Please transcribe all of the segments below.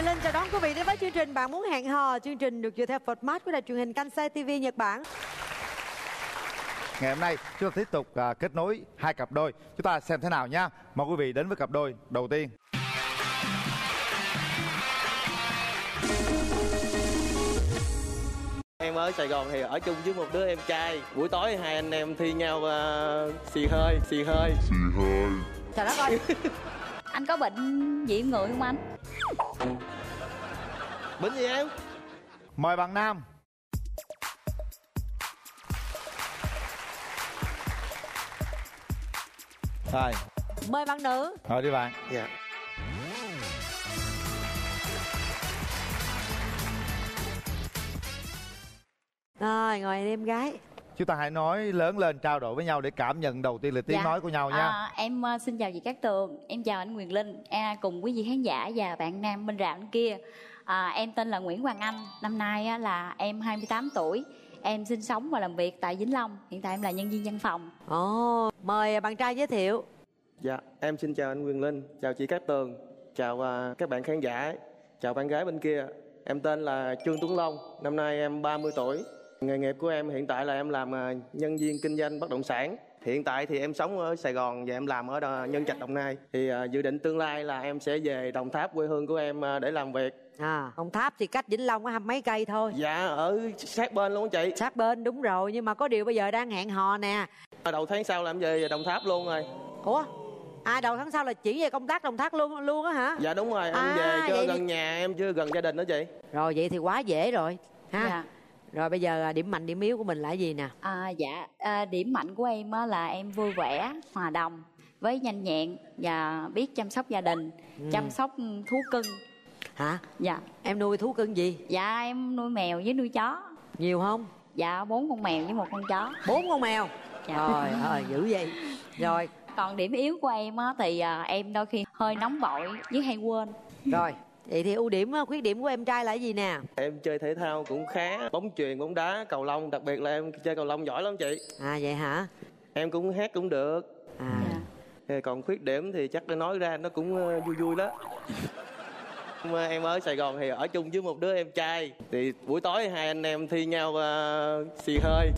Linh chào đón quý vị đến với chương trình Bạn Muốn Hẹn Hò. Chương trình được dựa theo format của đài truyền hình Kansai TV Nhật Bản. Ngày hôm nay chúng ta tiếp tục kết nối hai cặp đôi. Chúng ta xem thế nào nha. Mời quý vị đến với cặp đôi đầu tiên. Em ở Sài Gòn thì ở chung với một đứa em trai. Buổi tối hai anh em thi nhau xì hơi. Trời đất ơi. Anh có bệnh gì người không anh? Bệnh gì em? Mời bạn nam. Rồi. Mời bạn nữ. Rồi đi bạn. Dạ. Rồi ngồi em gái. Chúng ta hãy nói lớn lên, trao đổi với nhau để cảm nhận đầu tiên là tiếng nói của nhau nha. Em xin chào chị Cát Tường, em chào anh Quyền Linh, cùng quý vị khán giả và bạn nam bên rạp bên kia. Em tên là Nguyễn Hoàng Anh, năm nay là em 28 tuổi. Em sinh sống và làm việc tại Vĩnh Long, hiện tại em là nhân viên văn phòng. Mời bạn trai giới thiệu. Dạ, em xin chào anh Quyền Linh, chào chị Cát Tường, chào các bạn khán giả, chào bạn gái bên kia. Em tên là Trương Tuấn Long, năm nay em 30 tuổi. Nghề nghiệp của em hiện tại là em làm nhân viên kinh doanh bất động sản. Hiện tại thì em sống ở Sài Gòn và em làm ở Nhân Trạch, Đồng Nai. Thì dự định tương lai là em sẽ về Đồng Tháp, quê hương của em để làm việc. Đồng Tháp thì cách Vĩnh Long có 20 mấy cây thôi. Dạ, ở sát bên luôn chị. Sát bên đúng rồi, nhưng mà có điều bây giờ đang hẹn hò nè. Đầu tháng sau là em về Đồng Tháp luôn rồi. Ủa? Đầu tháng sau là chuyển về công tác Đồng Tháp luôn á hả? Dạ đúng rồi, em về chơi gần nhà em chứ gần gia đình đó chị. Rồi vậy thì quá dễ rồi ha. Dạ. Rồi bây giờ điểm mạnh điểm yếu của mình là gì nè? Điểm mạnh của em là em vui vẻ, hòa đồng, với nhanh nhẹn và biết chăm sóc gia đình, chăm sóc thú cưng. Hả? Dạ. Em nuôi thú cưng gì? Dạ em nuôi mèo với nuôi chó. Nhiều không? Dạ 4 con mèo với 1 con chó. 4 con mèo? Dạ. Trời dữ vậy. Rồi. Còn điểm yếu của em thì em đôi khi hơi nóng vội với hay quên. Rồi. Vậy thì ưu điểm, khuyết điểm của em trai là gì nè? Em chơi thể thao cũng khá, bóng chuyền, bóng đá, cầu lông, đặc biệt là em chơi cầu lông giỏi lắm chị. Vậy hả? Em cũng hát cũng được. Còn khuyết điểm thì chắc nói ra nó cũng vui vui đó. Em ở Sài Gòn thì ở chung với một đứa em trai. Thì buổi tối hai anh em thi nhau xì hơi.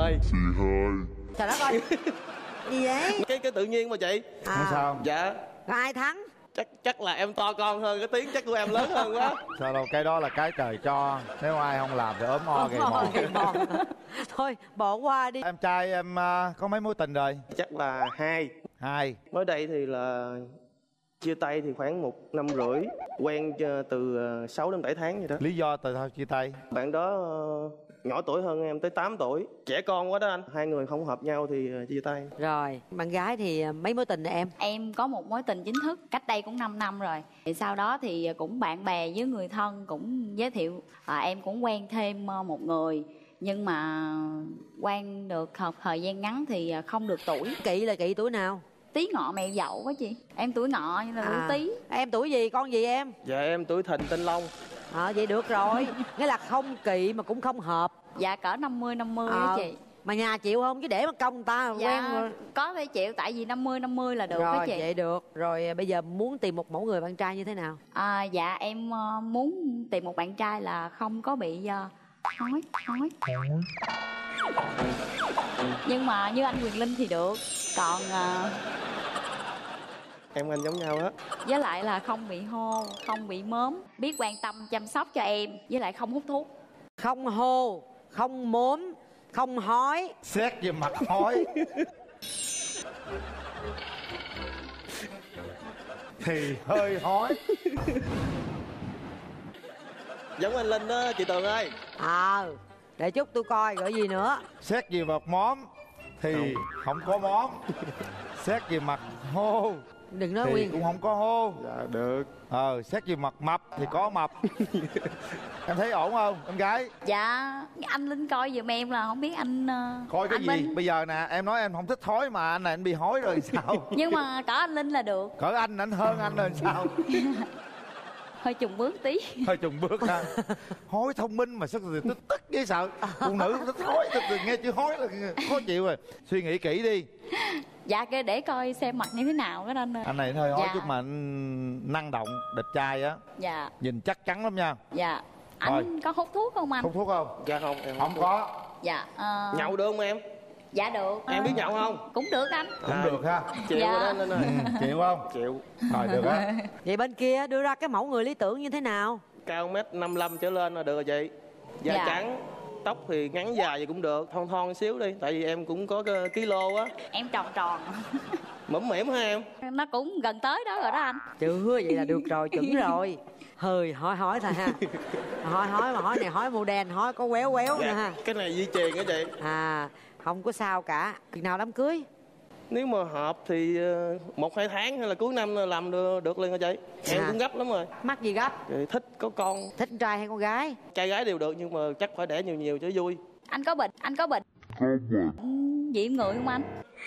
Trời đất ơi. Gì vậy? Cái tự nhiên mà chị. Sao? Dạ. Có ai thắng? Chắc là em to con hơn, cái tiếng chắc của em lớn hơn quá. Sao đâu, cái đó là cái trời cho. Nếu ai không làm thì ốm o gầy mòn. Thôi bỏ qua đi. Em trai em có mấy mối tình rồi? Chắc là hai. Mới đây thì là chia tay thì khoảng 1 năm rưỡi. Quen từ 6 đến 7 tháng vậy đó. Lý do tại sao chia tay? Bạn đó nhỏ tuổi hơn em tới 8 tuổi. Trẻ con quá đó anh. Hai người không hợp nhau thì chia tay. Rồi, bạn gái thì mấy mối tình em? Em có một mối tình chính thức cách đây cũng 5 năm rồi. Thì sau đó thì cũng bạn bè với người thân cũng giới thiệu. Em cũng quen thêm một người. Nhưng mà quen được một thời gian ngắn thì không được tuổi. Kỵ là kỵ tuổi nào? Tí ngọ mèo dậu quá chị. Em tuổi ngọ như là tuổi Tý. Em tuổi gì, con gì em? Dạ em tuổi Thìn tên Long. Vậy được rồi. Nghĩa là không kỵ mà cũng không hợp. Dạ cỡ 50 đó chị. Mà nhà chịu không? Chứ để mà công người ta quen rồi. Có thể chịu, tại vì 50 là được đó chị. Rồi vậy được. Rồi bây giờ muốn tìm một mẫu người bạn trai như thế nào? Dạ em muốn tìm một bạn trai là không có bị hói. Nhưng mà như anh Quyền Linh thì được. Còn em anh giống nhau á. với lại là không bị hô, không bị mớm, biết quan tâm chăm sóc cho em, với lại không hút thuốc. Không hô, không mốm, không hói. Xét về mặt hói thì hơi hói. Giống anh Linh đó chị Tường ơi. Để chút tôi coi gọi gì nữa. Xét về mặt móm thì không có móm. Xét về mặt hô Đừng nói thì nguyên. cũng không có hô. Dạ được. Xét về mặt mập thì có mập. Em thấy ổn không em gái? Dạ anh Linh coi giùm em là không biết anh Coi cái anh gì? Minh. Bây giờ nè em nói em không thích hói mà anh này anh bị hói rồi sao? Nhưng mà cỡ anh Linh là được. Cỡ anh hơn anh rồi sao? hơi chùng bước tí. Hơi chùng bước ha. Hối thông minh mà sao tức tức với sợ. Phụ nữ nó hối, nghe chữ hối là khó chịu rồi. Suy nghĩ kỹ đi. Dạ cái để coi xem mặt như thế nào cái anh ơi. Anh này hơi hối Dạ. chút mà anh năng động, đẹp trai á. Dạ. Nhìn chắc chắn lắm nha. Dạ. Anh Rồi. có hút thuốc không anh? Hút thuốc không? Dạ không, em Không có. Dạ. Nhậu được không em? Dạ được. Em biết nhậu không? Cũng được anh. Cũng được ha. Chịu Dạ. rồi đó anh ơi. Chịu không? Chịu. Rồi được á. Vậy bên kia đưa ra cái mẫu người lý tưởng như thế nào? Cao 1m55 trở lên là được rồi chị. Da Dạ. trắng, tóc thì ngắn dài gì cũng được, thon thon xíu đi, tại vì em cũng có cái kilo á. Em tròn tròn. Mõm mỉm hả em? Nó cũng gần tới đó rồi đó anh. Chưa vậy là được rồi, chuẩn rồi. Hơi hỏi thôi ha. Hỏi mà hỏi này hỏi model, hỏi có quéo quéo nữa ha. Cái này di truyền á chị. À, không có sao cả. Chừng nào đám cưới? Nếu mà hợp thì 1-2 tháng hay là cuối năm là làm được liền hả chị? Em À. cũng gấp lắm rồi. Mắc gì gấp? Rồi thích có con, Thích con trai hay con gái? trai gái đều được nhưng mà chắc phải đẻ nhiều nhiều cho vui. Anh có bệnh. Dị người không anh?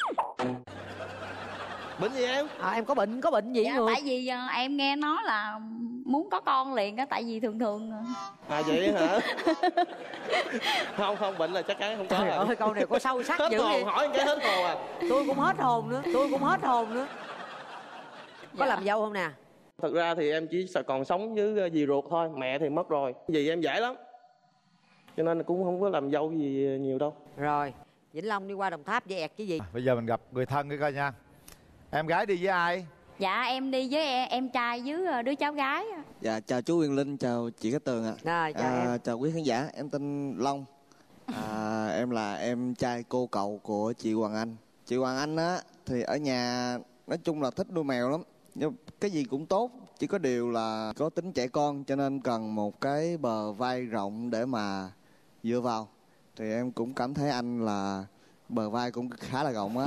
Bệnh gì em? Em có bệnh gì Dạ, người? tại vì em nghe nói là muốn có con liền á, tại vì thường À vậy hả? Không, bệnh là chắc chắn không có Trời rồi. ơi, câu này có sâu sắc Hết dữ hồn, vậy. hỏi cái hết hồn à. Tôi cũng hết hồn nữa. Có Dạ. làm dâu không nè? Thật ra thì em chỉ còn sống với dì ruột thôi, mẹ thì mất rồi. Dì em dễ lắm, cho nên cũng không có làm dâu gì nhiều đâu. Rồi, Vĩnh Long đi qua Đồng Tháp với ẹt cái gì? Bây giờ mình gặp người thân cái coi nha. Em gái đi với ai? Dạ em đi với em trai với đứa cháu gái. Dạ chào chú Quyền Linh, chào chị Cát Tường ạ. Rồi, chào em. Chào quý khán giả, em tên Long. Em là em trai cô cậu của chị Hoàng Anh. Chị Hoàng Anh á thì ở nhà nói chung là thích nuôi mèo lắm, nhưng cái gì cũng tốt, chỉ có điều là có tính trẻ con cho nên cần một cái bờ vai rộng để mà dựa vào. Thì em cũng cảm thấy anh là bờ vai cũng khá là rộng á.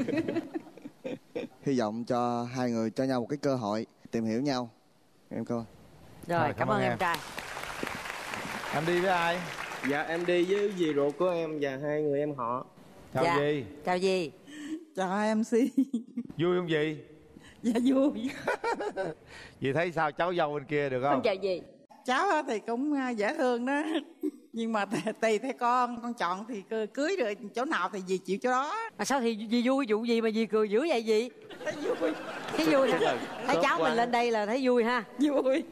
Hy vọng cho hai người cho nhau một cái cơ hội tìm hiểu nhau. Em cảm ơn. Rồi, cảm ơn em trai. Em đi với ai? Dạ em đi với dì ruột của em và hai người em họ. Chào Dạ. dì. Chào dì. Chào MC. Vui không dì? Dạ vui. Dì thấy sao, cháu dâu bên kia được Không không? chào gì. Cháu á thì cũng dễ thương đó. Nhưng mà tùy theo con chọn thì cưới được chỗ nào thì dì chịu chỗ đó. Mà sao thì dì vui vụ gì mà dì cười dữ vậy dì? Thấy vui. Thấy vui hả? Thấy Khớp cháu quá. mình lên đây là thấy vui ha. Vui.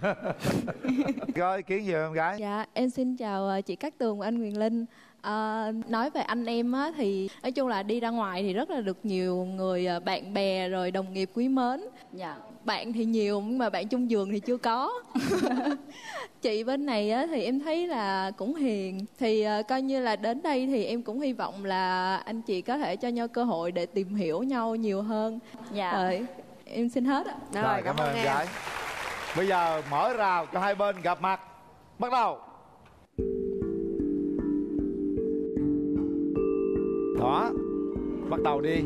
Có ý kiến gì không em gái? Dạ, em xin chào chị Cát Tường và anh Quyền Linh. Nói về anh em á, thì nói chung là đi ra ngoài thì rất là được nhiều người bạn bè rồi đồng nghiệp quý mến. Dạ. Bạn thì nhiều nhưng mà bạn chung giường thì chưa có. Chị bên này á, thì em thấy là cũng hiền. Thì coi như là đến đây thì em cũng hy vọng là anh chị có thể cho nhau cơ hội để tìm hiểu nhau nhiều hơn. Dạ. Rồi, em xin hết ạ. Rồi, cảm ơn em em. gái. Bây giờ mở rào cho hai bên gặp mặt. Bắt đầu. Đó. Bắt đầu đi.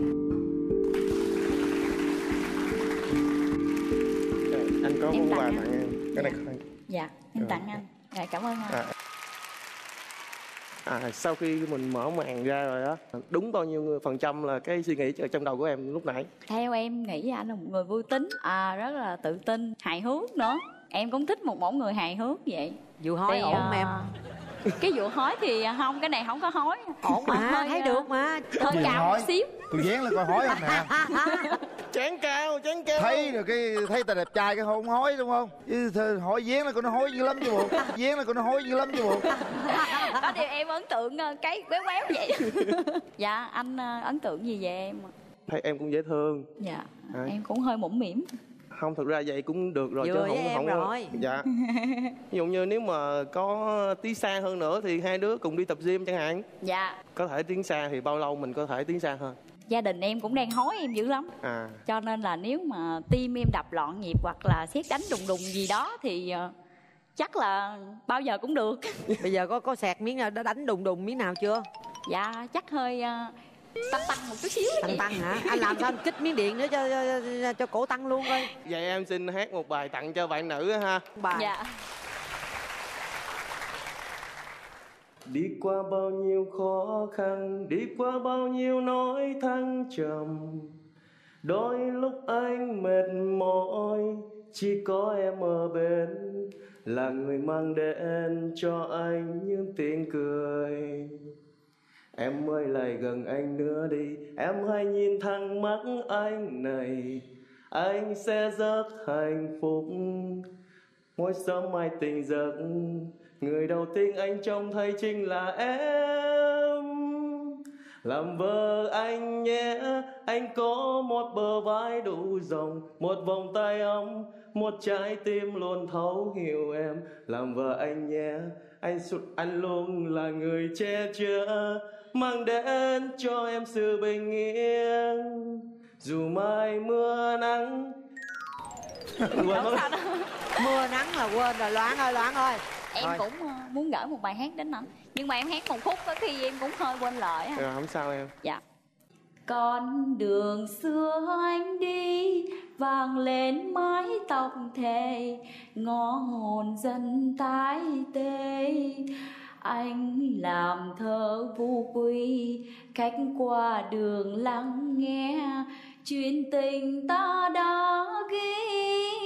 Anh có Em món tặng quà anh. tặng em. Cái này không. Dạ em tặng anh. Dạ cảm ơn anh. Sau khi mình mở màn ra rồi á, đúng bao nhiêu phần trăm là cái suy nghĩ ở trong đầu của em lúc nãy? Theo em nghĩ anh là một người vui tính, rất là tự tin, hài hước nữa. Em cũng thích một mẫu người hài hước vậy. Vụ hói ổn không em? Cái vụ hói thì không, cái này không có hói. Ổn mà, Hơi, thấy được mà. Hơi Gì cao hói? một xíu. Tôi dán lên coi hói không nè. Chán cao. Thấy rồi cái thấy ta đẹp trai cái không hói đúng không? Chứ hỏi dán là coi nó hói dữ lắm chứ bộ. Dán là coi nó hói dữ lắm chứ bộ. Đó thì em ấn tượng cái quéo quéo vậy. Dạ anh ấn tượng gì về em? Thấy em cũng dễ thương. Dạ Đấy. em cũng hơi mũm mỉm. Không, thực ra vậy cũng được rồi. Vừa chứ với không em không rồi. Dạ. Ví dụ như nếu mà có tí xa hơn nữa thì hai đứa cùng đi tập gym chẳng hạn. Dạ Có thể tiến xa thì bao lâu mình có thể tiến xa hơn. gia đình em cũng đang hối em dữ lắm. Cho nên là nếu mà tim em đập loạn nhịp hoặc là sét đánh đùng đùng gì đó thì chắc là bao giờ cũng được. Bây giờ có sẹt miếng nào đã đánh đùng đùng miếng nào chưa? Dạ chắc hơi tăng một chút xíu vậy. Tăng hả? Anh làm sao anh kích miếng điện nữa cho cổ tăng luôn coi. Vậy em xin hát một bài tặng cho bạn nữ ha. Bài. Dạ. Đi qua bao nhiêu khó khăn, đi qua bao nhiêu nỗi thăng trầm, đôi lúc anh mệt mỏi chỉ có em ở bên, là người mang đến cho anh những tiếng cười. Em ơi lại gần anh nữa đi, em hãy nhìn thẳng mắt anh này, anh sẽ rất hạnh phúc. Mỗi sớm mai tỉnh giấc, người đầu tiên anh trông thấy chính là em. Làm vợ anh nhé, anh có một bờ vai đủ rộng, một vòng tay ấm, một trái tim luôn thấu hiểu em. Làm vợ anh nhé, anh luôn là người che chở, mang đến cho em sự bình yên. Dù mai mưa nắng. Mưa nắng là quên rồi. Loan ơi Em rồi. cũng muốn gửi một bài hát đến ảnh, nhưng mà em hát một khúc có khi em cũng hơi quên lời á. Không sao em. Dạ. Con đường xưa anh đi, vang lên mái tóc thề, ngõ hồn dân tái tê. Anh làm thơ vô quy, khách qua đường lắng nghe chuyện tình ta đã ghi.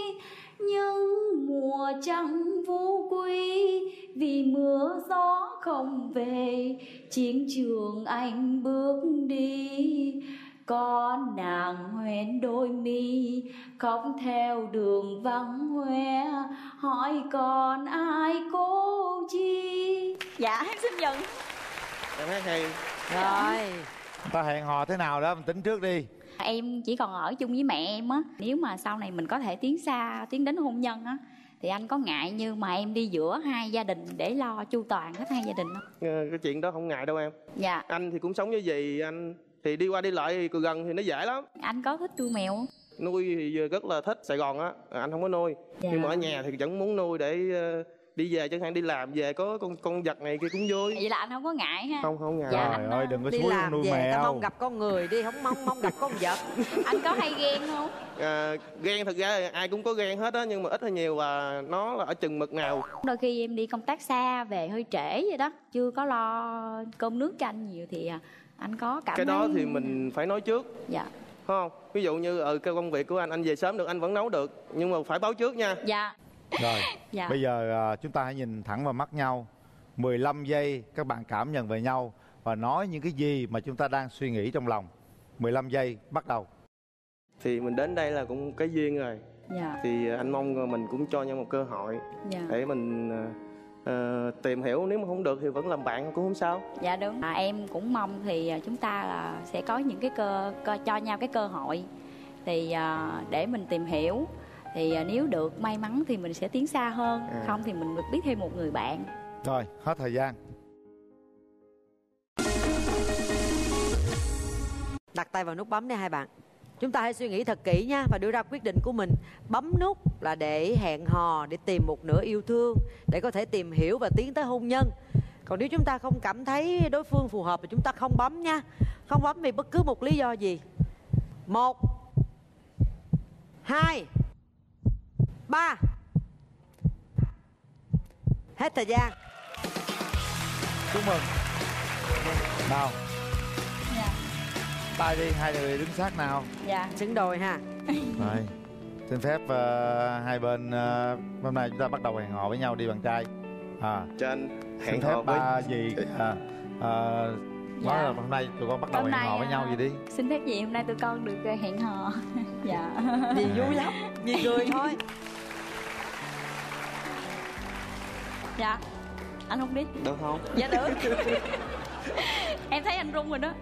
Nhưng mùa trăng vô quy, vì mưa gió không về, chiến trường anh bước đi. Con nàng hoen đôi mi, khóc theo đường vắng hoe, hỏi còn ai cô chi. Dạ em xin dừng. Em hát hay. Rồi Ta hẹn hò thế nào đó mình tính trước đi. Em chỉ còn ở chung với mẹ em á. Nếu mà sau này mình có thể tiến xa, tiến đến hôn nhân á, thì anh có ngại như mà em đi giữa hai gia đình để lo chu toàn hết hai gia đình không? Cái chuyện đó không ngại đâu em. Dạ. Anh thì cũng sống với dì anh, thì đi qua đi lại thì gần thì nó dễ lắm. Anh có thích nuôi mèo không? Nuôi thì rất là thích. Sài Gòn á anh không có nuôi. Dạ. Nhưng mà ở nhà thì vẫn muốn nuôi để đi về, chẳng hạn đi làm về có con vật này kia cũng vui. Vậy là anh không có ngại ha? Không ngại. Dạ, Trời anh ơi đừng có đi xúi làm nuôi về ta mèo. mong gặp con người đi, không mong gặp con vật. Anh có hay ghen không? Ghen thật ra ai cũng có ghen hết á, nhưng mà ít hay nhiều và nó là ở chừng mực nào. Đôi khi em đi công tác xa về hơi trễ vậy đó, chưa có lo cơm nước cho anh nhiều thì anh có cảm Cái thấy... đó thì mình phải nói trước. Dạ. Phải không? Ví dụ như cái công việc của anh về sớm được, anh vẫn nấu được, nhưng mà phải báo trước nha. Dạ. Rồi Dạ. bây giờ chúng ta hãy nhìn thẳng vào mắt nhau 15 giây, các bạn cảm nhận về nhau và nói những cái gì mà chúng ta đang suy nghĩ trong lòng. 15 giây bắt đầu. Thì mình đến đây là cũng cái duyên rồi. Dạ. Thì anh mong mình cũng cho nhau một cơ hội. Dạ. Để mình tìm hiểu, nếu mà không được thì vẫn làm bạn cũng không sao. Dạ đúng. Em cũng mong thì chúng ta là sẽ có những cái cho nhau cái cơ hội thì để mình tìm hiểu. Thì nếu được may mắn thì mình sẽ tiến xa hơn, không thì mình được biết thêm một người bạn. Rồi hết thời gian. Đặt tay vào nút bấm nha hai bạn. Chúng ta hãy suy nghĩ thật kỹ nha và đưa ra quyết định của mình. Bấm nút là để hẹn hò, để tìm một nửa yêu thương, để có thể tìm hiểu và tiến tới hôn nhân. Còn nếu chúng ta không cảm thấy đối phương phù hợp thì chúng ta không bấm nha. Không bấm vì bất cứ một lý do gì. 1 2 3. Hết thời gian. Chúc mừng. Nào Dạ. tay đi, hai người đứng sát nào. Dạ. Xứng đôi ha. Rồi xin phép hai bên hôm nay chúng ta bắt đầu hẹn hò với nhau đi bạn trai. Cho anh Xin hẹn phép hò với ba dì nói là hôm nay tụi con bắt đầu Hôm hẹn nay, hò với nhau gì đi. Xin phép gì hôm nay tụi con được hẹn hò. Dạ. Dì vui lắm, dì cười thôi. Dạ. Anh không biết. được không? Dạ được. Em thấy anh run rồi đó.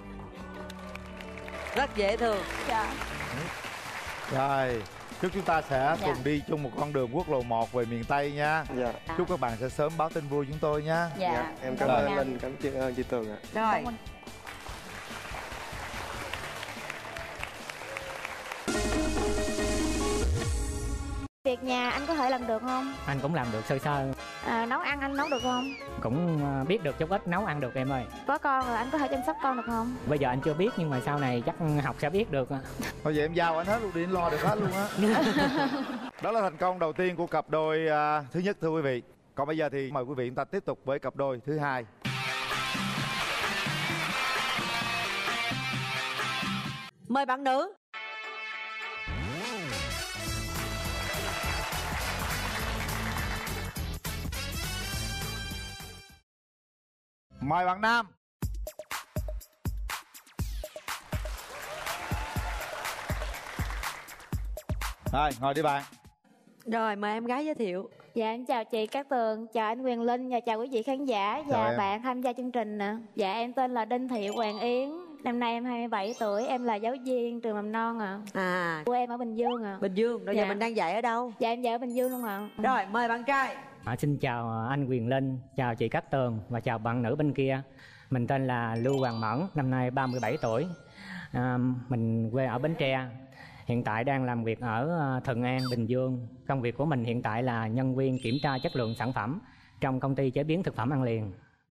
Rất dễ thương. Dạ. Rồi chúc chúng ta sẽ Dạ. cùng đi chung một con đường quốc lộ 1 về miền Tây nha. Dạ. Chúc các bạn sẽ sớm báo tin vui chúng tôi nha. Dạ. Em cảm ơn Linh, cảm ơn chị Tường ạ. Rồi. Cảm ơn. Việc nhà anh có thể làm được không? Anh cũng làm được sơ sơ. Nấu ăn anh nấu được không? Cũng biết được chút ít, nấu ăn được em ơi. Có con rồi anh có thể chăm sóc con được không? Bây giờ anh chưa biết nhưng mà sau này chắc học sẽ biết được. Thôi vậy em giao anh hết luôn đi, anh lo được hết luôn á. Đó là thành công đầu tiên của cặp đôi thứ nhất thưa quý vị. Còn bây giờ thì mời quý vị chúng ta tiếp tục với cặp đôi thứ hai. Mời bạn nữ. Mời bạn nam. Rồi, ngồi đi bạn. Rồi, mời em gái giới thiệu. Dạ em chào chị Cát Tường, chào anh Quyền Linh và chào quý vị khán giả và em. bạn tham gia chương trình nè. Dạ em tên là Đinh Thị Hoàng Yến, năm nay em 27 tuổi, em là giáo viên trường mầm non ạ. Quê em ở Bình Dương ạ. Bình Dương, rồi giờ mình đang dạy ở đâu? Dạ em dạy ở Bình Dương luôn ạ. Rồi, mời bạn trai. Xin chào anh Quyền Linh, chào chị Cát Tường và chào bạn nữ bên kia. Mình tên là Lưu Hoàng Mẫn, năm nay 37 tuổi. Mình quê ở Bến Tre. Hiện tại đang làm việc ở Thuận An, Bình Dương. Công việc của mình hiện tại là nhân viên kiểm tra chất lượng sản phẩm trong công ty chế biến thực phẩm ăn liền.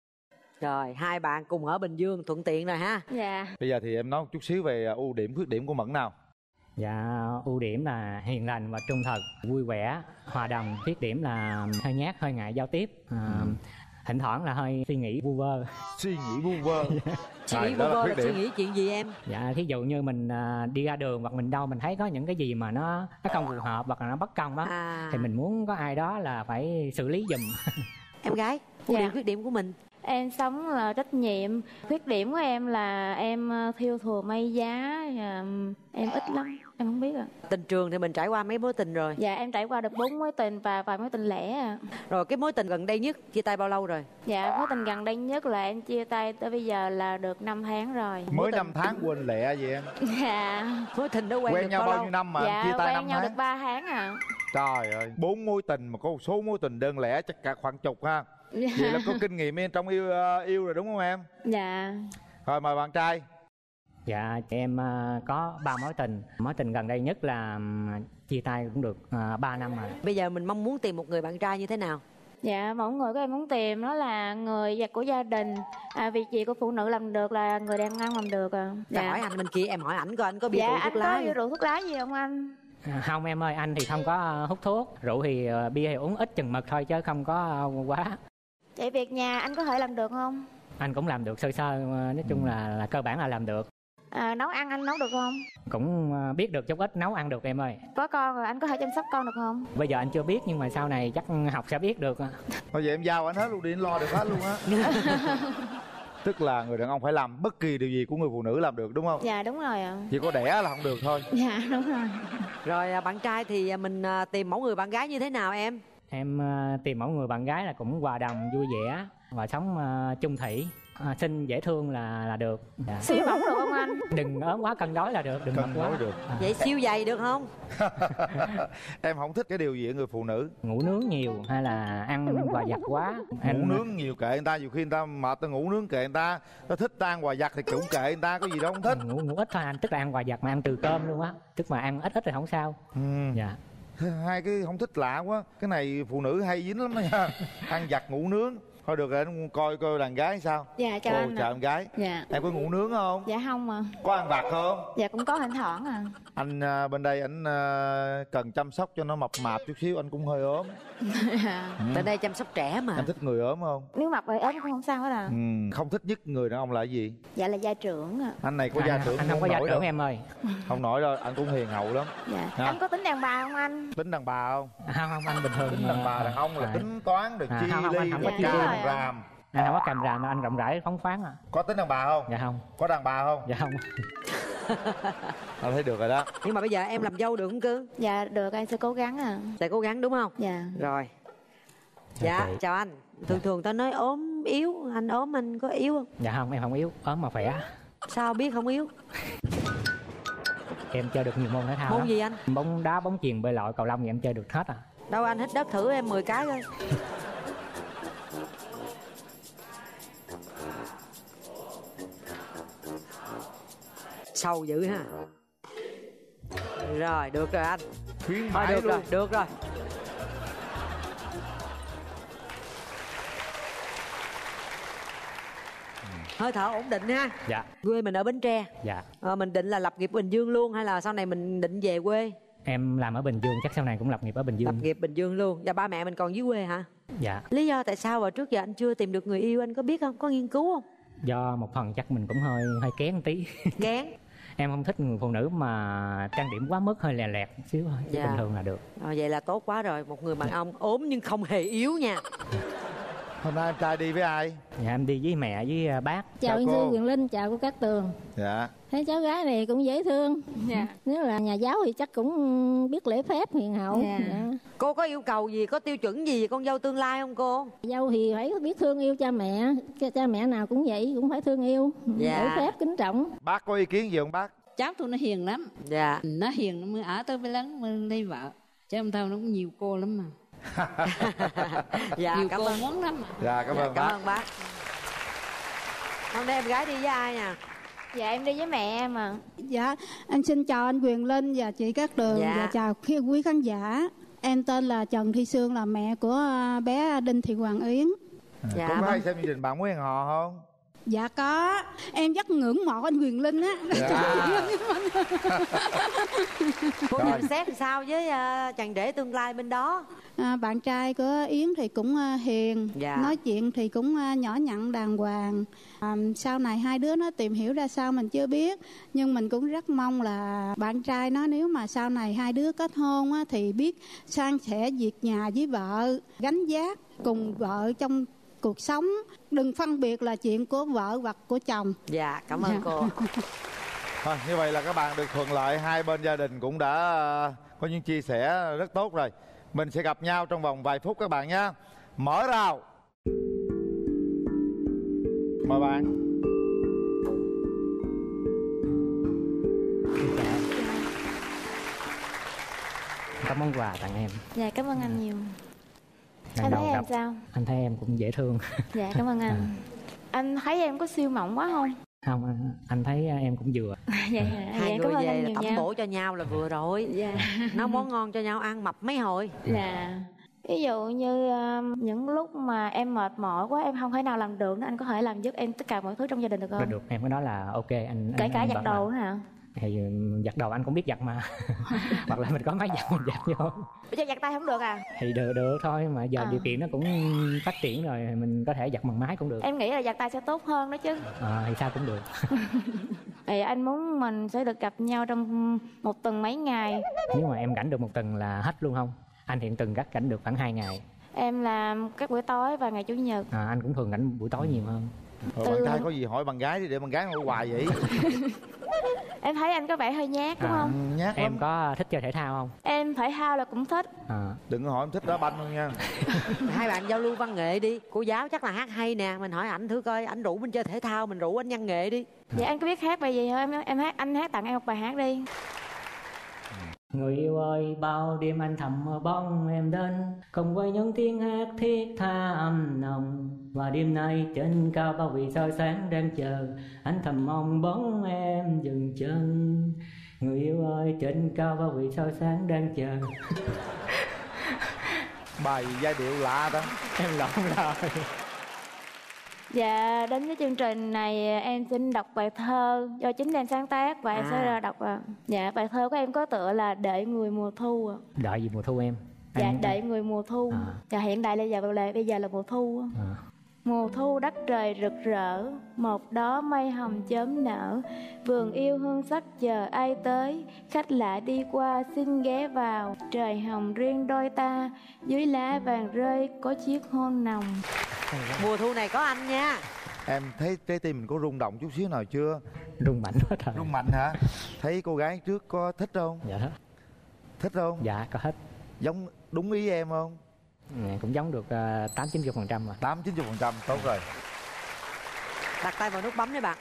Rồi, hai bạn cùng ở Bình Dương, thuận tiện rồi ha. Dạ. Bây giờ thì em nói một chút xíu về ưu điểm, khuyết điểm của Mẫn nào. Dạ, ưu điểm là hiền lành và trung thực, vui vẻ, hòa đồng. Khuyết điểm là hơi nhát, hơi ngại giao tiếp. Thỉnh thoảng là hơi suy nghĩ vu vơ. Suy nghĩ vu vơ. Suy nghĩ vu vơ là suy nghĩ chuyện gì em? Dạ, thí dụ như mình đi ra đường hoặc mình đâu mình thấy có những cái gì mà nó không phù hợp hoặc là nó bất công á, thì mình muốn có ai đó là phải xử lý giùm. Em gái, ưu điểm khuyết điểm của mình. Em sống là trách nhiệm. Khuyết điểm của em là em thiêu thùa may giá, em ít lắm, em không biết ạ. Tình trường thì mình trải qua mấy mối tình rồi? Dạ em trải qua được 4 mối tình và vài mối tình lẻ ạ. Rồi cái mối tình gần đây nhất chia tay bao lâu rồi? Dạ mối tình gần đây nhất là em chia tay tới bây giờ là được 5 tháng rồi. Mới 5 tháng quên lẹ vậy em? Dạ. Mối tình đó quen được nhau bao nhiêu năm mà dạ, chia tay 5 tháng? quen nhau được 3 tháng à. Trời ơi, 4 mối tình mà có một số mối tình đơn lẻ chắc cả khoảng chục ha. Dạ. Vậy là có kinh nghiệm trong yêu rồi đúng không em? Dạ. Rồi mời bạn trai. Dạ, em có 3 mối tình. Mối tình gần đây nhất là chia tay cũng được 3 năm rồi. Bây giờ mình mong muốn tìm một người bạn trai như thế nào? Dạ, mẫu người của em muốn tìm đó là người của gia đình. Việc gì của phụ nữ làm được là người đàn ông làm được à. Dạ. Hỏi anh bên kia, em hỏi ảnh coi anh có bia rượu thuốc lá. Dạ, anh có bia rượu thuốc lá gì không anh? Không em ơi, anh thì không có hút thuốc. Rượu thì bia thì uống ít chừng mực thôi chứ không có quá. Chạy việc nhà anh có thể làm được không? Anh cũng làm được sơ sơ, nói chung là cơ bản là làm được. Nấu ăn anh nấu được không? Cũng biết được chút ít, nấu ăn được em ơi. Có con rồi anh có thể chăm sóc con được không? Bây giờ anh chưa biết nhưng mà sau này chắc học sẽ biết được. Thôi vậy em giao anh hết luôn đi, anh lo được hết luôn á. Tức là người đàn ông phải làm bất kỳ điều gì của người phụ nữ làm được đúng không? Dạ đúng rồi ạ. Chỉ có đẻ là không được thôi. Dạ đúng rồi. Rồi bạn trai thì mình tìm mẫu người bạn gái như thế nào em? Em tìm mẫu người bạn gái là cũng hòa đồng, vui vẻ và sống chung thủy. Xinh dễ thương là được. Dạ. Siêu mỏng được không anh? Đừng ốm quá, cân đối là được, đừng mập quá. Được. Vậy siêu dày được không? Em không thích cái điều gì ở người phụ nữ? Ngủ nướng nhiều hay là ăn quà vặt quá. Ngủ nướng nhiều kệ người ta, nhiều khi người ta mệt ta ngủ nướng kệ người ta. Nó thích ta ăn quà vặt thì cũng kệ người ta, có gì đâu không thích. Ngủ ít thôi anh, tức là ăn quà vặt mà ăn từ cơm luôn á. Tức mà ăn ít thì không sao. Dạ. Hai cái không thích lạ quá. Cái này phụ nữ hay dính lắm đó nha. Ăn vặt ngủ nướng. Thôi được rồi, anh coi đàn gái sao. Dạ chào anh. Chào em gái. Dạ. Em có ngủ nướng không? Dạ không à. Có ăn vặt không? Dạ cũng có thỉnh thoảng à. Anh bên đây anh cần chăm sóc cho nó mập mạp chút xíu, anh cũng hơi ốm. Tại đây chăm sóc trẻ mà. Em thích người ốm không? Nếu mập rồi ốm cũng không sao hết à. Không thích nhất người đàn ông là cái gì? Dạ là gia trưởng à. Anh này có gia trưởng. Anh không có gia trưởng em ơi. Không nổi đâu, anh cũng hiền hậu lắm. Dạ. Anh có tính đàn bà không anh? Tính đàn bà không? Không anh bình thường. Tính đàn bà đàn ông là tính toán được chi ly không được có chi ràm. Anh không có cầm ràm, anh rộng rãi phóng khoáng à. Có tính đàn bà không? Dạ không. Có đàn bà không? Dạ không. Anh thấy được rồi đó. Nhưng mà bây giờ em làm dâu được không cưng? Dạ được, anh sẽ cố gắng à. Sẽ cố gắng đúng không? Dạ. Rồi. Dạ, chào anh. Thường ta nói ốm yếu, anh ốm anh có yếu không? Dạ không, em không yếu, ốm mà khỏe. Sao biết không yếu? Em chơi được nhiều môn thể thao. Môn lắm. gì anh? Bóng đá, bóng chuyền, bơi lội, cầu lông thì em chơi được hết à. Đâu anh hít đất thử em 10 cái coi. Sâu dữ ha. Rồi, được rồi anh. Khuyến Thôi mãi được luôn. rồi, được rồi. Hơi thở ổn định ha. Dạ. Quê mình ở Bến Tre. Dạ. Mình định là lập nghiệp Bình Dương luôn hay là sau này mình định về quê? Em làm ở Bình Dương, chắc sau này cũng lập nghiệp ở Bình Dương. Lập nghiệp Bình Dương luôn. Và ba mẹ mình còn dưới quê hả? Dạ. Lý do tại sao mà trước giờ anh chưa tìm được người yêu anh có biết không? Có nghiên cứu không? Do một phần chắc mình cũng hơi kén một tí. Kén. Em không thích người phụ nữ mà trang điểm quá mức, hơi lè lẹt xíu thôi. Chứ Dạ. bình thường là được. Vậy là tốt quá rồi. Một người đàn ông ốm nhưng không hề yếu nha. Hôm nay em trai đi với ai? Dạ em đi với mẹ với bác. Chào Yên cô. Sư Quyền Linh, chào cô Cát Tường. Dạ. Thấy cháu gái này cũng dễ thương. Dạ. Nếu là nhà giáo thì chắc cũng biết lễ phép hiền hậu. Dạ. Cô có yêu cầu gì, có tiêu chuẩn gì về con dâu tương lai không cô? Dâu thì phải biết thương yêu cha mẹ. Cha mẹ nào cũng vậy, cũng phải thương yêu. Dạ. Lễ phép, kính trọng. Bác có ý kiến gì không bác? Cháu tôi nó hiền lắm. Dạ. Nó hiền nó mới ở tới với lớn mới lấy vợ. Chứ ông thâu nó cũng nhiều cô lắm mà. Dạ, nhiều cảm cô ơn. muốn lắm mà. Dạ, cảm ơn bác. Cảm ơn bác. Hôm nay em gái đi với ai nè? Dạ em đi với mẹ em à. Dạ, em xin chào anh Quyền Linh và chị Cát Tường và chào quý khán giả. Em tên là Trần Thị Sương, là mẹ của bé Đinh Thị Hoàng Yến. Dạ, Có hay xem chương trình Bạn Muốn Hẹn Hò không? Dạ có, em rất ngưỡng mộ anh Quyền Linh á. Dạ. Cô nhận xét sao với chàng rể tương lai bên đó? Bạn trai của Yến thì cũng hiền, Dạ. nói chuyện thì cũng nhỏ nhặn đàng hoàng. Sau này hai đứa nó tìm hiểu ra sao mình chưa biết, nhưng mình cũng rất mong là bạn trai nó nếu mà sau này hai đứa kết hôn á, thì biết san sẻ việc nhà với vợ, gánh vác cùng vợ trong cuộc sống, đừng phân biệt là chuyện của vợ hoặc của chồng. Dạ, cảm ơn cô. Thôi, như vậy là các bạn được thuận lợi, hai bên gia đình cũng đã có những chia sẻ rất tốt rồi. Mình sẽ gặp nhau trong vòng vài phút các bạn nhé. Mở rào. Mời bạn. Có món quà tặng em. Dạ cảm ơn anh nhiều. Lần Anh đầu thấy em gặp, sao? anh thấy em cũng dễ thương. Dạ cảm ơn anh. Anh thấy em có siêu mỏng quá không? Không, anh thấy em cũng vừa. Dạ, Hai người về là tẩm nha. bổ cho nhau là vừa rồi. Dạ. Nấu món ngon cho nhau ăn mập mấy hồi. Dạ. Ví dụ như những lúc mà em mệt mỏi quá, em không thể nào làm được, anh có thể làm giúp em tất cả mọi thứ trong gia đình được không? Được, em có nói là ok anh. Kể cả anh giặt bận đồ mà. nữa hả? Thì giặt đồ anh cũng biết giặt mà. Hoặc là mình có máy giặt mình giặt vô. Bây giờ giặt tay không được à? Thì được thôi, mà giờ điều kiện nó cũng phát triển rồi, mình có thể giặt bằng máy cũng được. Em nghĩ là giặt tay sẽ tốt hơn đó chứ. Thì sao cũng được. Thì anh muốn mình sẽ được gặp nhau trong một tuần mấy ngày. Nếu mà em rảnh được một tuần là hết luôn không? Anh hiện từng gắt rảnh được khoảng 2 ngày. Em làm các buổi tối và ngày chủ nhật. Anh cũng thường rảnh buổi tối nhiều hơn. Bạn trai có gì hỏi bạn gái đi, để bạn gái hỏi hoài vậy. Em thấy anh có vẻ hơi nhát đúng không? Nhát em lắm. có thích chơi thể thao không? Em thể thao là cũng thích. Đừng có hỏi em thích đá banh không nha. Hai bạn giao lưu văn nghệ đi. Cô giáo chắc là hát hay nè, mình hỏi ảnh thử coi, ảnh rủ mình chơi thể thao, mình rủ anh văn nghệ đi. Dạ anh có biết hát bài gì không? Em hát, anh hát tặng em một bài hát đi. Người yêu ơi, bao đêm anh thầm mơ bóng em đến, cùng với những tiếng hát thiết tha âm nồng. Và đêm nay trên cao bao vì sao sáng đang chờ, anh thầm mong bóng em dừng chân. Người yêu ơi, trên cao bao vì sao sáng đang chờ. Bài giai điệu lạ đó. Em lộn rồi. Dạ, đến với chương trình này em xin đọc bài thơ do chính em sáng tác và em sẽ đọc. Dạ, bài thơ của em có tựa là Đợi Người Mùa Thu. Đợi gì mùa thu em? Dạ, Đợi Người Mùa Thu. Dạ, hiện tại bây giờ là mùa thu. Mùa thu đất trời rực rỡ, một đóa mây hồng chớm nở. Vườn yêu hương sắc chờ ai tới, khách lạ đi qua xin ghé vào. Trời hồng riêng đôi ta, dưới lá vàng rơi có chiếc hôn nồng. Mùa thu này có anh nha. Em thấy trái tim mình có rung động chút xíu nào chưa? Rung mạnh hết rồi. Rung mạnh hả? Thấy cô gái trước có thích không? Dạ thích. Thích không? Dạ có thích. Giống đúng ý em không? Cũng giống được 8-90% rồi. 8-90%, tốt rồi. Đặt tay vào nút bấm đi bạn.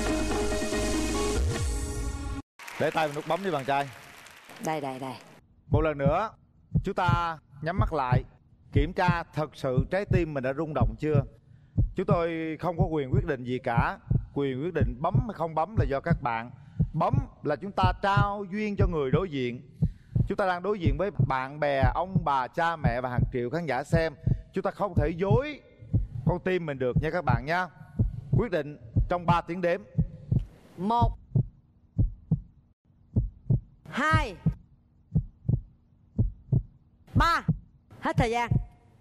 Để tay vào nút bấm đi bạn trai. Đây. Một lần nữa, chúng ta nhắm mắt lại, kiểm tra thật sự trái tim mình đã rung động chưa. Chúng tôi không có quyền quyết định gì cả. Quyền quyết định bấm hay không bấm là do các bạn. Bấm là chúng ta trao duyên cho người đối diện. Chúng ta đang đối diện với bạn bè, ông bà, cha mẹ và hàng triệu khán giả xem. Chúng ta không thể dối con tim mình được nha các bạn nha. Quyết định trong 3 tiếng đếm. 1 2 3. Hết thời gian.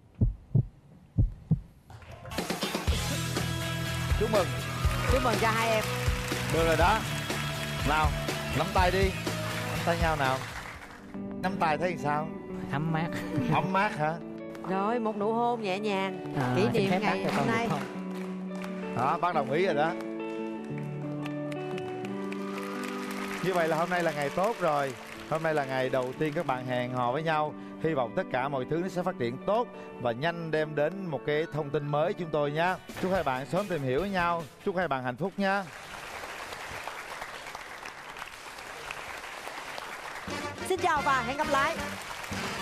Chúc mừng. Chúc mừng cho hai em. Được rồi đó. Nào, nắm tay đi. Nắm tay nhau nào. Nắm tay thấy sao? Ấm mát. Ấm mát hả? Rồi một nụ hôn nhẹ nhàng kỷ xin niệm phép bác ngày cho hôm con được nay. không? Đó, bác đồng ý rồi đó. Như vậy là hôm nay là ngày tốt rồi. Hôm nay là ngày đầu tiên các bạn hẹn hò với nhau. Hy vọng tất cả mọi thứ nó sẽ phát triển tốt và nhanh đem đến một cái thông tin mới chúng tôi nhé. Chúc hai bạn sớm tìm hiểu với nhau. Chúc hai bạn hạnh phúc nha. Xin chào và hẹn gặp lại.